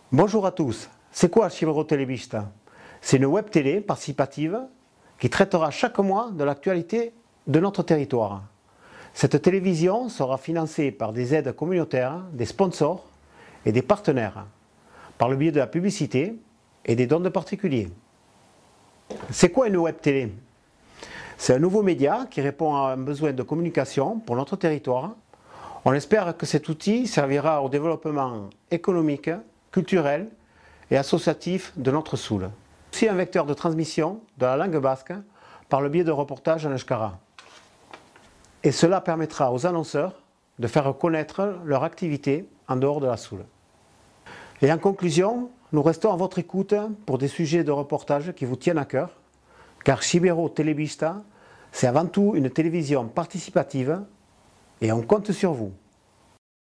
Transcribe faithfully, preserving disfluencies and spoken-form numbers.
Bonjour à tous, c'est quoi Archivero Telebista? C'est une web télé participative qui traitera chaque mois de l'actualité de notre territoire. Cette télévision sera financée par des aides communautaires, des sponsors et des partenaires, par le biais de la publicité et des dons de particuliers. C'est quoi une web télé? C'est un nouveau média qui répond à un besoin de communication pour notre territoire. On espère que cet outil servira au développement économique, culturel et associatif de notre Soule. C'est un vecteur de transmission de la langue basque par le biais de reportages en euskara. Et cela permettra aux annonceurs de faire connaître leur activité en dehors de la Soule. Et en conclusion, nous restons à votre écoute pour des sujets de reportage qui vous tiennent à cœur, car Archivero Telebista, c'est avant tout une télévision participative et on compte sur vous.